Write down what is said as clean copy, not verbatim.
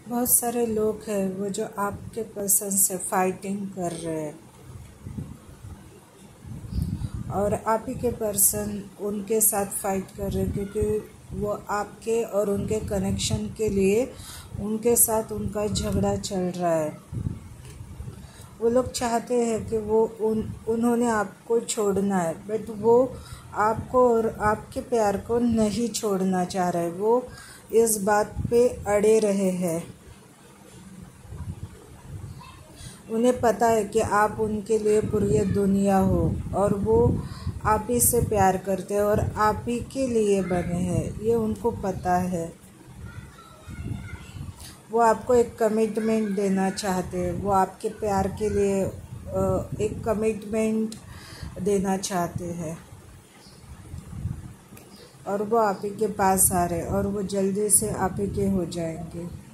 बहुत सारे लोग हैं वो जो आपके पर्सन से फाइटिंग कर रहे हैं और आप ही के पर्सन उनके साथ फाइट कर रहे हैं, क्योंकि वो आपके और उनके कनेक्शन के लिए उनके साथ उनका झगड़ा चल रहा है। वो लोग चाहते हैं कि उन्होंने आपको छोड़ना है, बट वो आपको और आपके प्यार को नहीं छोड़ना चाह रहे। वो इस बात पे अड़े रहे हैं। उन्हें पता है कि आप उनके लिए पूरी दुनिया हो और वो आप ही से प्यार करते हैं और आप ही के लिए बने हैं, ये उनको पता है। वो आपको एक कमिटमेंट देना चाहते हैं, वो आपके प्यार के लिए एक कमिटमेंट देना चाहते हैं और वो आप ही के पास आ रहे हैं और वो जल्दी से आप ही के हो जाएंगे।